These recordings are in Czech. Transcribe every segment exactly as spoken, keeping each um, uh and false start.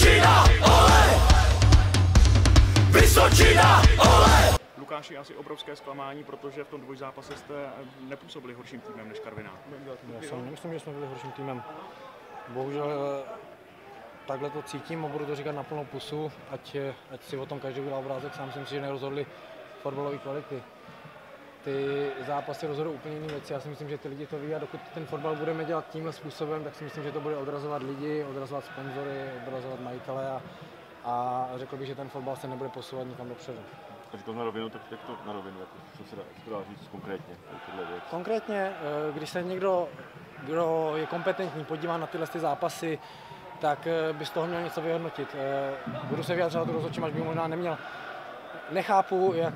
Vysočina, ole! Vysočina, ole! Lukáši, asi obrovské zklamání, protože v tom dvojzápase jste nepůsobili horším týmem než Karviná. Já jsem nemyslím, že jsme byli horším týmem. Bohužel takhle to cítím a budu to říkat na plnou pusu, ať, ať si o tom každý udělá obrázek, sám jsem si, že nerozhodli fotbalové kvality. Ty zápasy rozhodují úplně jiné věci, já si myslím, že ty lidi to ví a dokud ten fotbal budeme dělat tímhle způsobem, tak si myslím, že to bude odrazovat lidi, odrazovat sponzory, odrazovat majitele a, a řekl bych, že ten fotbal se nebude posouvat nikam dopředu. Když to na rovinu, tak jak to na rovinu, jako, co se dá, co dá říct konkrétně? Konkrétně, když se někdo, kdo je kompetentní, podívá na tyhle ty zápasy, tak by z toho měl něco vyhodnotit. Budu se vyjadřovat do rozhodčím, až bych možná neměl. Nechápu, jak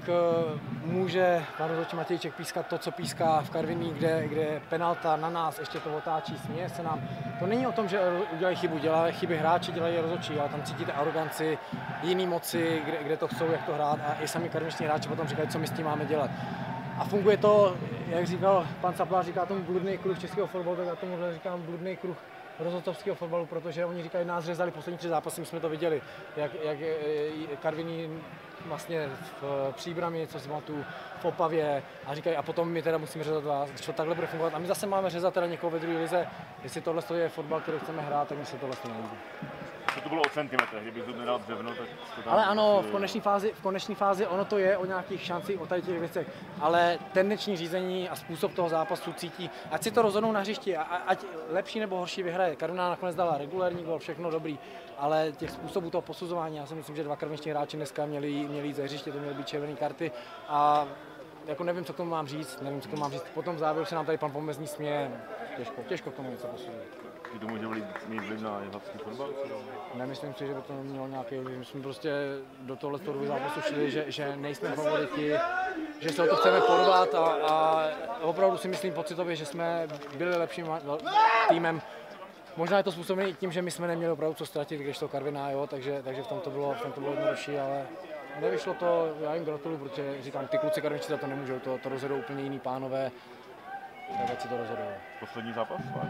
může pan rozhodčí Matějček pískat to, co píská v Karviní, kde, kde je penalta na nás, ještě to otáčí, směje se nám. To není o tom, že udělají chybu, dělají chyby hráči, dělají rozhodčí, ale tam cítíte aroganci, jiný moci, kde, kde to chcou, jak to hrát a i sami karvinští hráči potom říkají, co my s tím máme dělat. A funguje to, jak říkal pan Saplář, říká tomu bludný kruh českého fotbalu, tak já tomu říkám bludný kruh rozhodcovského fotbalu, protože oni říkají, nás řezali poslední tři zápasy, my jsme to viděli, jak, jak Karviní vlastně v Příbrami, co si tu v Opavě a říkají, a potom my teda musíme řezat vás, co takhle bude fungovat. A my zase máme řezat teda někoho ve druhé lize, jestli tohle je fotbal, který chceme hrát, tak mi se tohle nelíbí. To bylo o centimetrech, kdybych to nedal břevno, tak to tam... Ale ano, v koneční fázi, v koneční fázi ono to je o nějakých šancích, o tady těch věcech, ale tendenční řízení a způsob toho zápasu cítí, ať si to rozhodnou na hřišti, a ať lepší nebo horší vyhraje. Karviná nakonec dala regulérní gól, všechno dobrý, ale těch způsobů toho posuzování, já si myslím, že dva karvinští hráči dneska měli, měli jít ze hřiště, to měly být červené karty a jako nevím, co k tomu mám říct, nevím, co k tomu mám říct. Potom v závěru se nám tady pan Pomezný směje, těžko, těžko k tomu něco posuzovat. Ty to může mít vliv na jihlavský fotbal? Nemyslím si, že by to mělo nějaký vliv. My jsme prostě do tohle zápasu šli, že, že nejsme favoriti, že se o to chceme porvat a, a opravdu si myslím pocitově, že jsme byli lepším týmem. Možná je to způsobené i tím, že my jsme neměli opravdu co ztratit, když to Karviná, jo, takže, takže v tom to bylo, v tom to bylo jednodušší, ale nevyšlo to, já jim gratuluju, protože říkám, ty kluci karvinčtí za to nemůžou, to, to rozhodou úplně jiný pánové, tak si to rozhodou. Poslední zápas váš?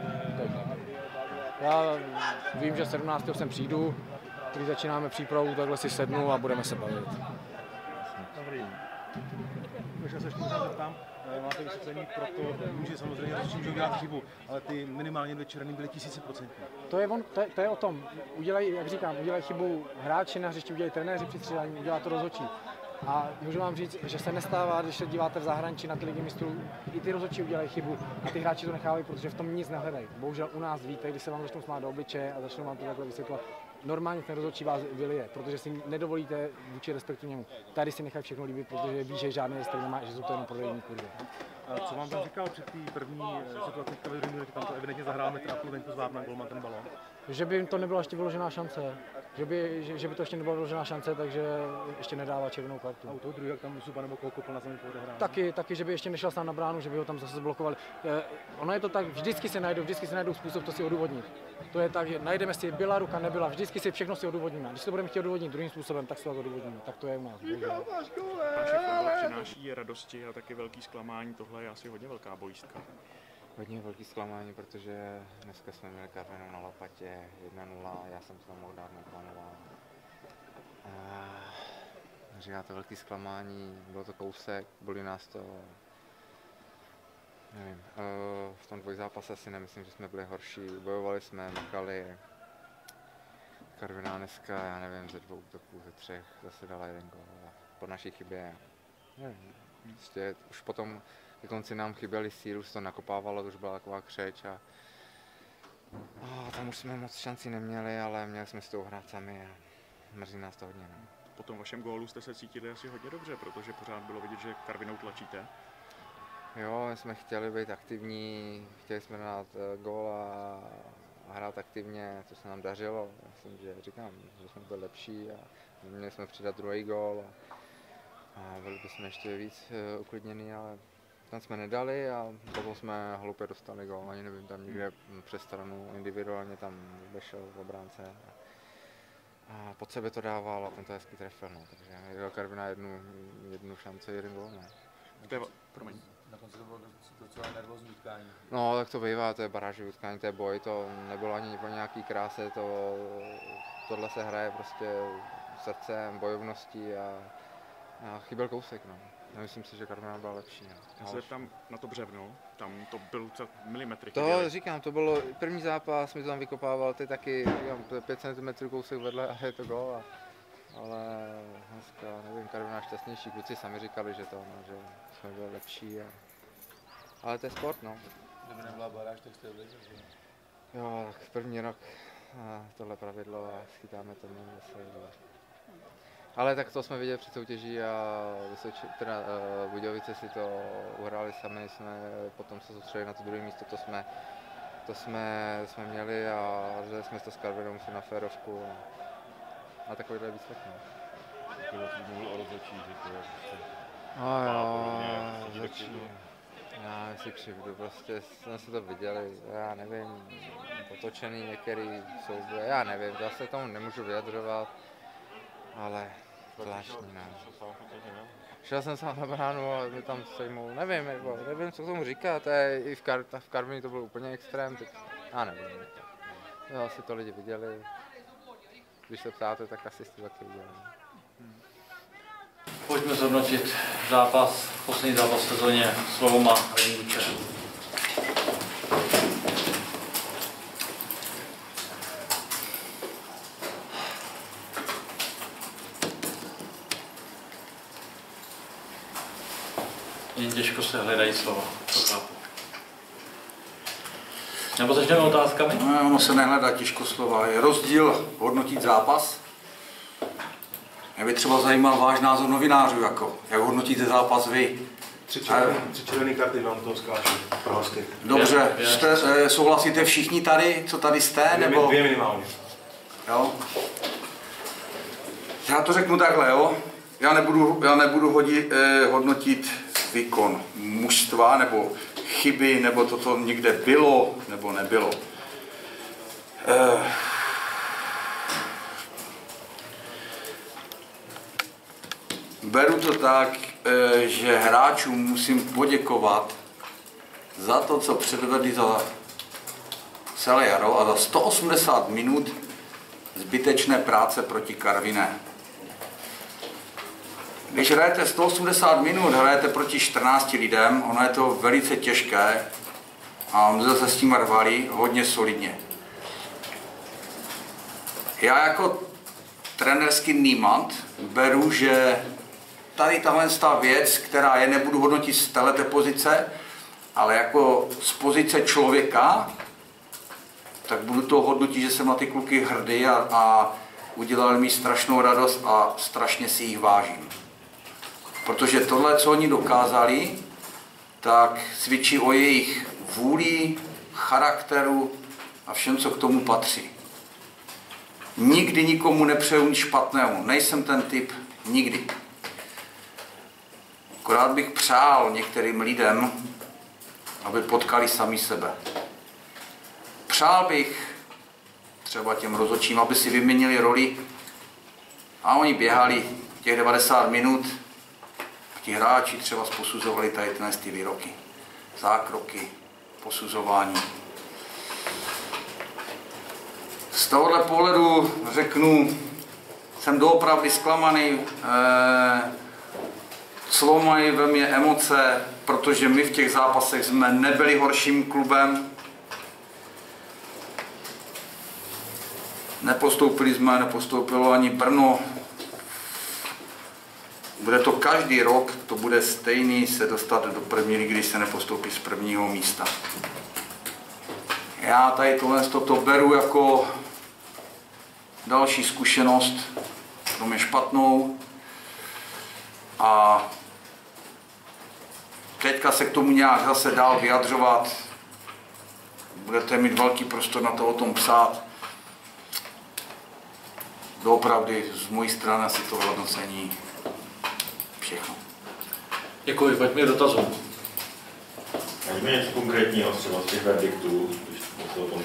Já vím, že sedmnáctého sem přijdu, když začínáme přípravu, takhle si sednu a budeme se bavit. Dobrý. Možná se ještě možná zeptám, máte vysvětlení, proto může samozřejmě rozhodčí může udělat chybu, ale ty minimálně dvě červené byly tisíce procentní. To je, on, to, je, to je o tom, udělají, jak říkám, udělají chybu hráči na hřišti, udělají trenéři při střídání, udělá to rozhodčí. A můžu vám říct, že se nestává, když se díváte v zahraničí na ty ligy mistrů, i ty rozhodčí udělají chybu a ty hráči to nechávají, protože v tom nic nehledají. Bohužel u nás víte, když se vám začnou smát do obličeje a začnou vám to takhle vysvětlovat, normálně ten rozhodčí vás vylije, protože si nedovolíte vůči respektu němu. Tady si nechají všechno líbit, protože ví, že žádný respekt nemá, že jsou to jenom prodejní kurvy. Co vám tam říkal před té první situací, že tam to evidentně zahrál metr a půl venku zvládne golman ten balón? Že by jim to nebyla ještě vyložená šance, že by, že, že by to ještě nebyla vyložená šance, takže ještě nedává červenou kartu. A u toho druhého tam Musuba nebo Koukopl na zemi podehrál? Taky, taky, že by ještě nešel sám na bránu, že by ho tam zase zblokovali. Je, ono je to tak, vždycky se najdou, vždycky se najdou způsob to si odůvodnit. To je tak, že najdeme si, byla ruka, nebyla, vždycky si všechno si odůvodníme. Když to budeme chtít odůvodnit druhým způsobem, tak si to odůvodníme. Tak to je u nás. Váš fotbal přináší radosti a taky velký zklamání, tohle je asi hodně velká bolístka. Hodně velký zklamání, protože dneska jsme měli Karvinou na lopatě jedna nula, já jsem to mohl dát na dva nula. Říká to velký zklamání, bylo to kousek, boli nás to, nevím, v tom dvojzápase si nemyslím, že jsme byli horší, bojovali jsme, makali. Karviná dneska, já nevím, ze dvou útoků, ze třech, zase dala jeden gól po naší chybě, nevím, prostě už potom ke konci nám chyběli sílu, se to nakopávalo, to už byla taková křeč a, a tam už jsme moc šancí neměli, ale měli jsme si to uhrát sami a mrzí nás to hodně. Ne? Po tom vašem gólu jste se cítili asi hodně dobře, protože pořád bylo vidět, že Karvinou tlačíte. Jo, my jsme chtěli být aktivní, chtěli jsme dát gól a, a hrát aktivně, to se nám dařilo. Myslím, že říkám, že jsme byli lepší a měli jsme přidat druhý gól a, a byli bychom ještě víc uh, uklidnění, ale tam jsme nedali a potom jsme hloupě dostali gól, ani nevím, tam někde přes stranu individuálně tam vešel v obránce a, a pod sebe to dával a ten to hezky trefil, no, takže Karviná jednu, jednu šanci, jeden gól, ne. To je, promiň. Na konci to bylo docela nervózní utkání. No, tak to bývá, to je barážové utkání, to je boj, to nebylo ani po nějaký kráse, to, tohle se hraje prostě srdcem, bojovností a, a chyběl kousek, no. Nemyslím si, že Karviná byla lepší. No. Já se tam na to břevno, tam to byl milimetry. To chyběly. říkám, to bylo první zápas, mi to tam vykopával, ty taky, říkám, pět centimetrů kousek vedle a je to gól. A, ale dneska, nevím, Karviná šťastnější, kluci sami říkali, že to, no, že jsme byli lepší. A, ale to je sport, no. Kdyby nebyla baráž, tak jste odletěli. Jo, tak první rok a tohle pravidlo a schytáme to my zase. Ale tak to jsme viděli při soutěží a Vysoči, teda, uh, Budějovice si to uhráli sami, jsme potom se soustředili na to druhé místo, to jsme, to jsme, jsme měli a že jsme to s Karvinou si na férovku a takovýhle výsledek. No. Když jsi mluvil o rozhodčí, že to je prostě... No jo, rozhodčí. Já si křivdu, prostě jsme se to viděli, já nevím, potočený některý souboje, já nevím, já se tomu nemůžu vyjadřovat, ale zvláštní, no. Šel jsem sám na bránu a mi tam sejmou, nevím, nebo, nevím, co k tomu říkat, to je, i v, Kar, v Karviní to byl úplně extrém, tak já nevím. Jo, asi to lidi viděli, když se ptáte, tak asi jste taky viděli. Pojďme zhodnotit zápas, poslední zápas v sezóně Slovo má Radím Kučera. Jen těžko se hledají slova, to chápu. Nebo začneme otázkami? No, ono se nehledá těžko slova. Je rozdíl hodnotit zápas. Mě by třeba zajímal váš názor novinářů, jako, jak hodnotíte zápas vy. Tři červené, tři červené karty vám toho skáču pro hosty. Dobře, jste, e, souhlasíte všichni tady, co tady jste? Dvě, nebo... dvě minimálně. Jo. Já to řeknu takhle, jo. Já nebudu, já nebudu hodit, eh, hodnotit výkon mužstva, nebo chyby, nebo to, co někde bylo, nebo nebylo. Eh, beru to tak, eh, že hráčům musím poděkovat za to, co předvedli za celé jaro a za sto osmdesát minut zbytečné práce proti Karviné. Když hrajete sto osmdesát minut, hrajete proti čtrnácti lidem, ono je to velice těžké a my se s tím rvali hodně solidně. Já jako trenerský nímant beru, že tady tahle věc, která je, nebudu hodnotit z této pozice, ale jako z pozice člověka, tak budu to hodnotit, že jsem na ty kluky hrdý a, a udělali mi strašnou radost a strašně si jich vážím. Protože tohle, co oni dokázali, tak svědčí o jejich vůli, charakteru a všem, co k tomu patří. Nikdy nikomu nepřeju nic špatného, nejsem ten typ, nikdy. Akorát bych přál některým lidem, aby potkali sami sebe. Přál bych třeba těm rozhodčím, aby si vyměnili roli a oni běhali těch devadesát minut a ti hráči třeba posuzovali tady tyhle ty výroky, zákroky, posuzování. Z tohohle pohledu řeknu, jsem doopravdy zklamaný, eh, slomají ve mně emoce, protože my v těch zápasech jsme nebyli horším klubem. Nepostoupili jsme, nepostoupilo ani Brno. Bude to každý rok, to bude stejný se dostat do první ligy, když se nepostoupí z prvního místa. Já tady tohle toto beru jako další zkušenost, pro mě špatnou. A teďka se k tomu nějak zase dál vyjadřovat. Budete mít velký prostor na to o tom psát. Doopravdy z mojí strany asi to hodnocení všechno. Děkuji, pojďme k dotazům. Máme něco konkrétního třeba z těch verdiktů, když to o tom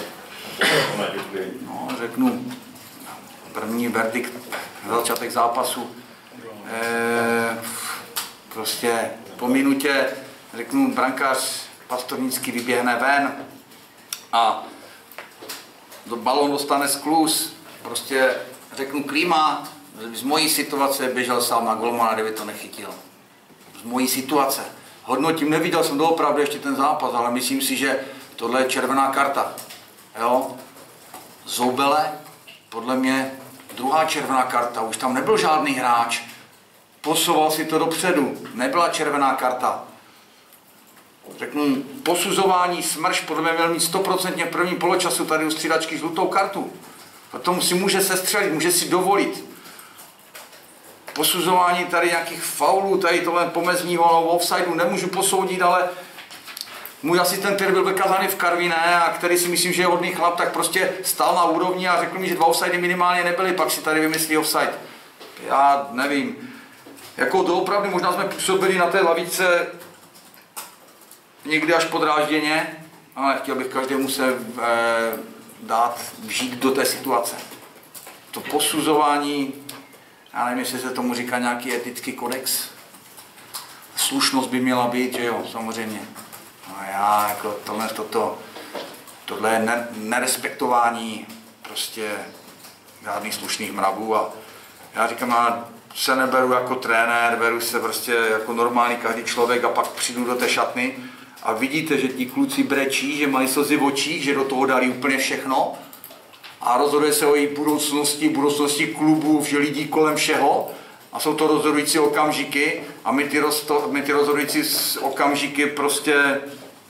No, řeknu, první verdikt, začátek zápasu. E, prostě po minutě řeknu, brankář Pastornický vyběhne ven a balón dostane skluz, prostě řeknu Klíma, z mojí situace běžel sám na golmana, kdyby to nechytil. Z mojí situace. Hodnotím, neviděl jsem doopravdy ještě ten zápas, ale myslím si, že tohle je červená karta. Jo? Zoubele, podle mě druhá červená karta, už tam nebyl žádný hráč. Posouval si to dopředu, nebyla červená karta. Řeknu, posuzování Smrš podle mě měl mít stoprocentně v prvním poločasu tady u střídačky žlutou kartu. Potom si může sestřelit, může si dovolit. Posuzování tady nějakých faulů, tady tohle pomezního offsideu nemůžu posoudit, ale můj asistent, který byl vykazaný v Karviné a který si myslím, že je hodný chlap, tak prostě stál na úrovni a řekl mi, že dva offsidey minimálně nebyly, pak si tady vymyslí offside. Já nevím. Jako doopravdy možná jsme působili na té lavice někdy až podrážděně, ale chtěl bych každému se eh, dát vžít do té situace. To posuzování, já nevím, jestli se tomu říká nějaký etický kodex. Slušnost by měla být, že jo, samozřejmě. No já jako tohle, toto, tohle je ne, nerespektování prostě žádných slušných mravů a já říkám, já se neberu jako trenér, beru se prostě jako normální každý člověk a pak přijdu do té šatny a vidíte, že ti kluci brečí, že mají slzy v očích, že do toho dali úplně všechno a rozhoduje se o její budoucnosti, budoucnosti klubu, že lidí kolem všeho a jsou to rozhodující okamžiky a my ty, rozto, my ty rozhodující okamžiky prostě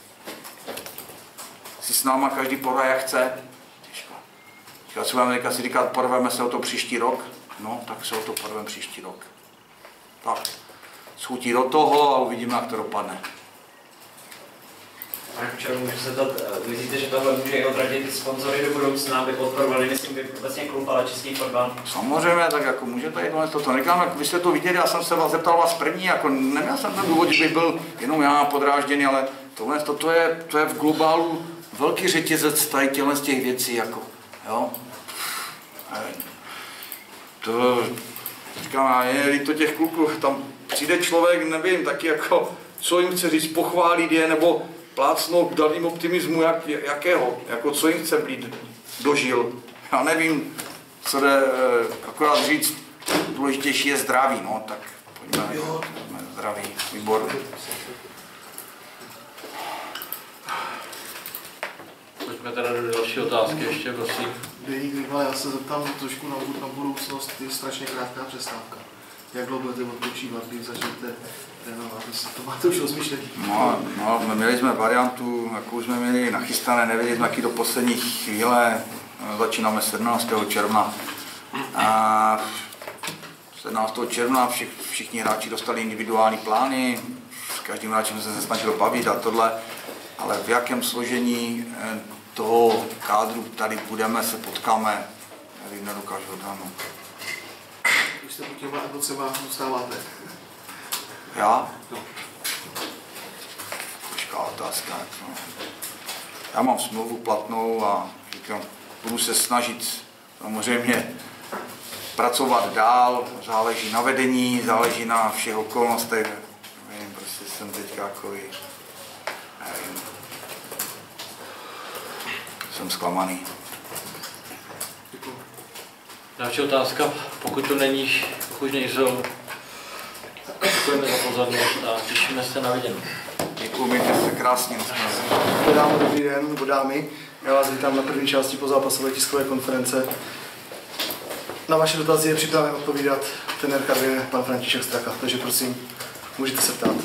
si s náma každý porve jak chce. Já si vám si říkat, porveme se o to příští rok, no tak se o to porveme příští rok. Tak, schutí do toho a uvidíme, jak to dopadne. Pane Kučero, můžu se dát, myslíte, že tohle může i odradit ty sponzory do budoucna, aby podporovali, myslím, by obecně klub, ale český fotbal? Samozřejmě, tak jako může to jít, to, to říkám, jak vy jste to viděli, já jsem se vás zeptal vás první, jako neměl jsem ten důvod, že bych byl jenom já podrážděný, ale tohle, to, to, je, to je v globálu velký řetězec tady těchto z těch věcí, jako, jo. To, říkám, je to těch kluků, tam přijde člověk, nevím, taky jako, co jim chce říct, pochválit je, nebo plácnout, dát jim optimismu, jak, jakého, jako co jim chce být dožil. Já nevím, co jde akorát říct, důležitější je zdraví, no, tak pojďme, pojďme zdraví, výborně. Pojďme teda do další otázky ještě, prosím. Deník Rival, já se zeptám trošku na, na budoucnost, je strašně krátká přestávka. Jak dlouho budete odpočívat, když začnete trénovat? To máte už rozmýšlení? No, no, měli jsme variantu, jakou jsme měli nachystané, nevěděli jsme, jaký do poslední chvíle, začínáme sedmnáctého června. A sedmnáctého června všich, všichni hráči dostali individuální plány, s každým hráčem jsem se snažil bavit a tohle, ale v jakém složení toho kádru tady budeme, se potkáme, nevím, nedokážu odhadnout. Když jste pod těma emocema zůstáváte? Já? Těžká otázka. No. Já mám smlouvu platnou a říkám, budu se snažit samozřejmě pracovat dál, záleží na vedení, záleží na všech okolnostech. Nevím, prostě jsem teďka takový, nevím, jsem zklamaný. Další otázka, pokud to není, pokud nejsou, děkujeme za pozornost a těšíme se na viděnou. Děkuji, mějte se krásně. Dámy, dobrý den, nebo dámy. Já vás vítám na první části pozápasové tiskové konference. Na vaše dotazy je připraven odpovídat trenér Karviné, pan František Straka, takže prosím, můžete se ptát.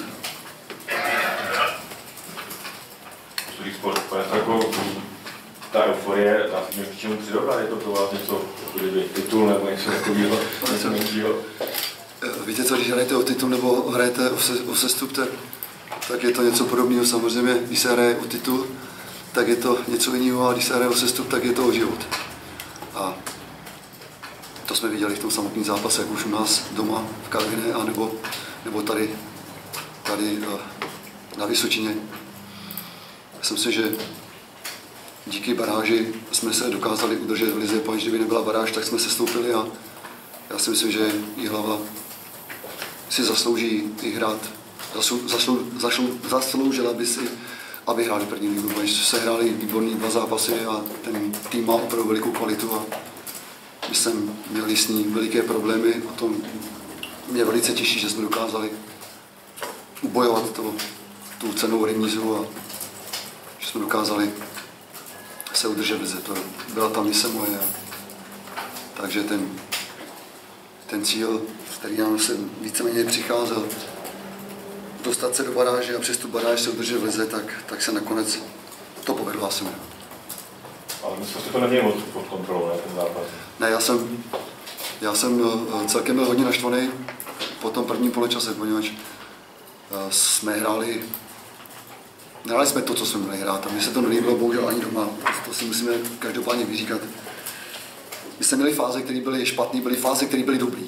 Sport, pane Strako, ta euforie, dá se mi k čemu přirovnat, je to pro vás něco, kdyby titul nebo něco takového, něco menšího? Víte co, když hrajete o titul nebo hrajete o, se, o sestup, tak, tak je to něco podobného. Samozřejmě, když se hraje o titul, tak je to něco jiného, a když se hraje o sestup, tak je to o život. A to jsme viděli v tom samotném zápase, jak už u nás doma v Karviné, a nebo, nebo tady, tady na Vysočině. Myslím si, že díky baráži jsme se dokázali udržet v lize, protože kdyby nebyla baráž, tak jsme se stoupili a já si myslím, že Jihlava si zaslouží i hrát Zaslu, zaslu, zaslu, zasloužila by si, aby hráli první ligu, protože se hráli výborný dva zápasy a ten tým má opravdu velikou kvalitu a my jsme měli s ní veliké problémy a to mě velice těší, že jsme dokázali ubojovat to, tu cenou remízu a že jsme dokázali se udržet v lize. To byla ta mise moje. Takže ten, ten cíl, který nám se víceméně přicházel, dostat se do baráže a přes tu baráž se udržet v lize, tak, tak se nakonec to povedlo asi. Ale my jsme si to neměli moc pod kontrolou, ne, ten zápas? Ne, já jsem, já jsem celkem byl hodně naštvaný po tom prvním poločase, poněvadž jsme hráli, hráli jsme to, co jsme měli hrát a mně se to nelíbilo bohužel ani doma, to si musíme každopádně vyříkat. My jsme měli fáze, které byly špatné, byly fáze, které byly dobré.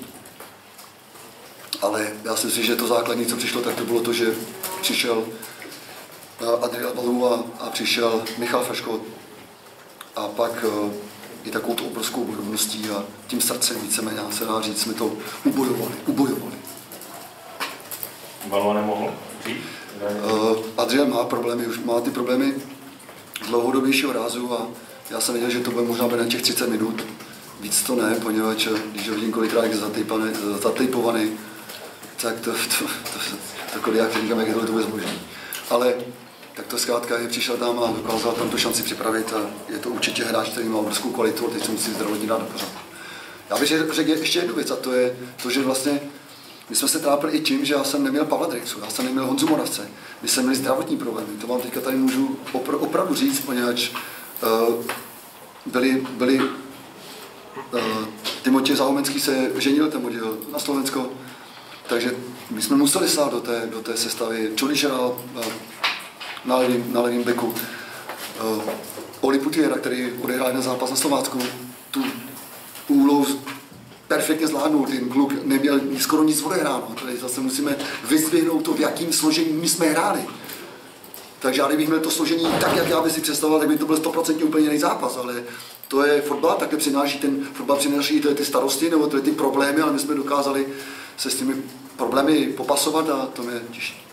Ale já si myslím, že to základní, co přišlo, tak to bylo to, že přišel Adrian Balou a, a přišel Michal Feško a pak uh, i takovou tu obrovskou bojovností a tím srdcem víceméně, se dá říct, jsme to ubojovali, ubojovali. Balou nemohl přijít? Uh, Adrian má problémy, už má ty problémy dlouhodobějšího rázu a já jsem věděl, že to bude možná být na těch třicet minut. Víc to ne, poněvadž když ho vidím kolikrát je zatejpovaný, tak to, to, to, to kolikrát říkám, jak je to vůbec možné. Ale tak to zkrátka je, přišel tam a dokázal tam tu šanci připravit a je to určitě hráč, který má obrovskou kvalitu a teď se musí zdravotně dát do pořádku. Já bych řekl ještě jednu věc a to je to, že vlastně my jsme se trápili i tím, že já jsem neměl Pavla Drexu, já jsem neměl Honzu Moravce, my jsme měli zdravotní problémy, to vám teďka tady můžu opr- opravdu říct, poněvadž uh, byli, byli uh, Timotěj Zahomenský se ženil, ten odjel na Slovensko, takže my jsme museli stát do té, do té sestavy. Čoliš hrál uh, na levým, na levým beku, uh, Oli Putiera, který odehrál jeden zápas na Slovácku, tu úlohu perfektně zvládnul, ten kluk neměl skoro nic odehráno. Tady zase musíme vyzdvihnout to, v jakým složení my jsme hráli. Takže já kdybych měl to složení tak, jak já bych si představoval, tak by to byl sto procent úplně jiný zápas, ale to je fotbal, takhle přináší ten fotbal přináší ty, ty starosti nebo ty, ty problémy, ale my jsme dokázali se s těmi problémy popasovat a to mě těší.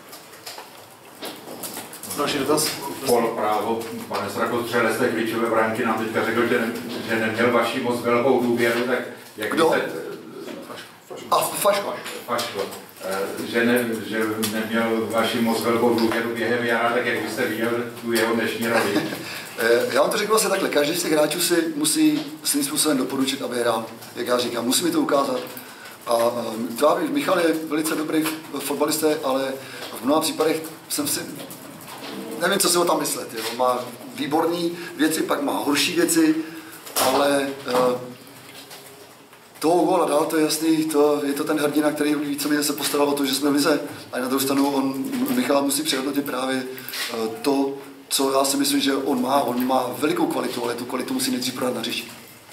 Další dotaz? Pol právo, pane Strako, střelec té klíčové branky nám teďka řekl, že, ne, že neměl vaši moc velkou důvěru, tak jak Kdo? byste... A Faško. Faško. Že, ne, že neměl vaši moc velkou důvěru během jara, tak jak byste viděl tu jeho dnešní roli? Já vám to řekl vlastně takhle, každý z těch hráčů si musí svým způsobem doporučit, aby hrál, jak já říkám, musí mi to ukázat. A třeba Michal je velice dobrý fotbalista, ale v mnoha případech jsem si, nevím, co si ho tam myslet, jo. Má výborné věci, pak má horší věci, ale uh, toho góla dál, to je jasný, to, je to ten hrdina, který víceméně se postaral o to, že jsme v lize. A na druhou stranu on, Michal musí přehodnotit právě uh, to, co já si myslím, že on má. On má velikou kvalitu, ale tu kvalitu musí nejdřív prodat na hřišti.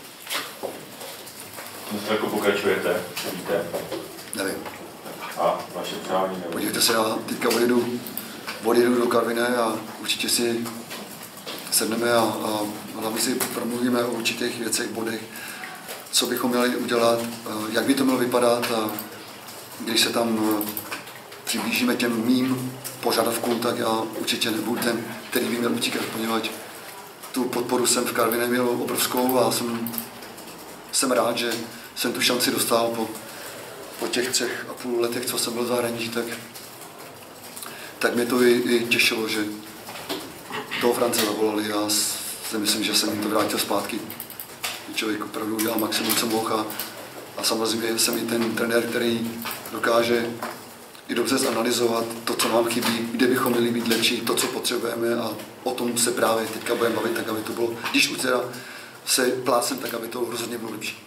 Myslíte, jako pokračujete? Víte? Nevím. A vaše přání? Nebo... Podívejte se, já teďka odjedu, odjedu do Karviné a určitě si sedneme a, a hlavně si promluvíme o určitých věcech, bodech, co bychom měli udělat, jak by to mělo vypadat a když se tam přiblížíme těm mým požadavkům, tak já určitě nebudu ten, který by měl utíkat, poněvadž tu podporu jsem v Karviné měl obrovskou a jsem, jsem rád, že jsem tu šanci dostal po, po těch třech a půl letech, co jsem byl v zahraničí, tak, tak mě to i, i těšilo, že toho France zavolali a si myslím, že jsem jim to vrátil zpátky. Člověk opravdu udělal maximum, co mohl a, a samozřejmě jsem i ten trenér, který dokáže i dobře zanalizovat to, co nám chybí, kde bychom měli být lepší, to, co potřebujeme a o tom se právě teďka budeme bavit, tak aby to bylo, když už teda se plácem, tak aby to rozhodně bylo lepší.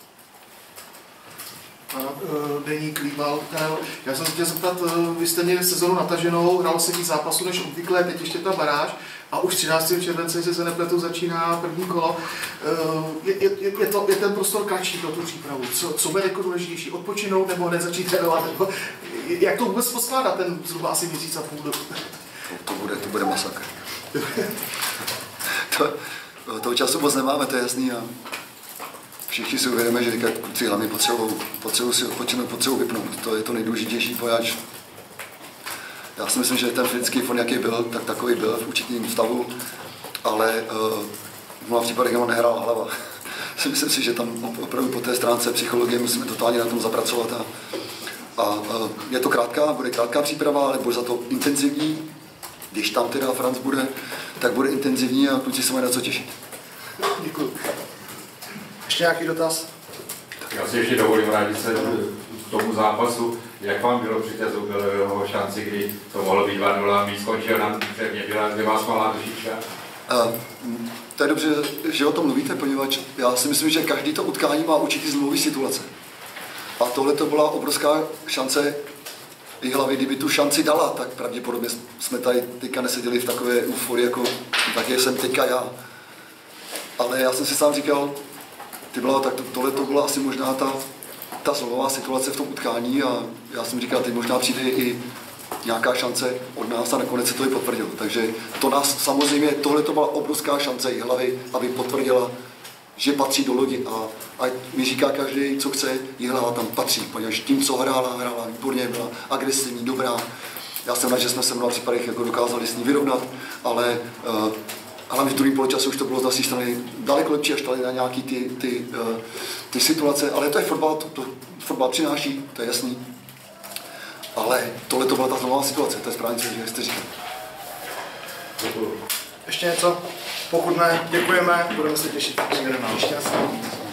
Ano, deník Líbal. Já jsem se chtěl zeptat, vy jste měli sezonu nataženou, hrál se víc zápasů než obvykle, teď ještě ta baráž a už třináctého července, jestli se nepletu, začíná první kolo. Je, je, je, to, je ten prostor kratší pro tu přípravu? Co, co bude jako důležitější? Odpočinout nebo hned začít trénovat? Jak to vůbec poskládat ten zhruba asi měsíc a půl? To, to, bude, to bude masakr. to, toho času moc nemáme, to je jasný. A všichni si uvědomíme, že teďka kluci hlavně potřebují, potřebují si odpočinout, potřebují vypnout. To je to nejdůležitější, pojáč. Já si myslím, že ten fyzický fond, jaký byl, tak takový byl v určitém stavu, ale uh, v mnoha případech on nehrála hlava. Myslím si, že tam opravdu po té stránce psychologie musíme totálně na tom zapracovat. A, a, a je to krátká, bude krátká příprava, ale bude za to intenzivní. Když tam teda Franc bude, tak bude intenzivní a kluci se mají na co těšit. Děkuji. Ještě nějaký dotaz? Já si ještě dovolím vrátit se k tomu zápasu. Jak vám bylo při té jeho šanci, kdy to mohlo být dva nula, mít skončil nám předně, byla dvěma smalá dušička? To je dobře, že o tom mluvíte, poněvadž já si myslím, že každý to utkání má určitý zlomový situace. A tohle to byla obrovská šance Jihlavy, kdyby tu šanci dala, tak pravděpodobně jsme tady teďka neseděli v takové euforii, jako tak jsem teďka já. Ale já jsem si sám říkal, ty byla, tak to, tohle to byla asi možná ta, ta zlomová situace v tom utkání a já jsem říkal, teď možná přijde i nějaká šance od nás a nakonec se to i potvrdilo. Takže to nás samozřejmě, tohle to byla obrovská šance Jihlavy, aby potvrdila, že patří do lodi a, a mi říká každý, co chce, Jihlava tam patří, protože tím, co hrála, hrála výborně, byla agresivní, dobrá. Já jsem rád, že jsme se v mnoha případech jako dokázali s ní vyrovnat, ale uh, hlavně v druhém poločasu už to bylo z naší strany daleko lepší, až tady na nějaký ty, ty, uh, ty situace, ale to je fotbal, to, to fotbal přináší, to je jasný. Ale tohle to byla ta zlomová situace, to je správně, co jste říkal. Ještě něco? Pokud ne, děkujeme, budeme se těšit. Ještě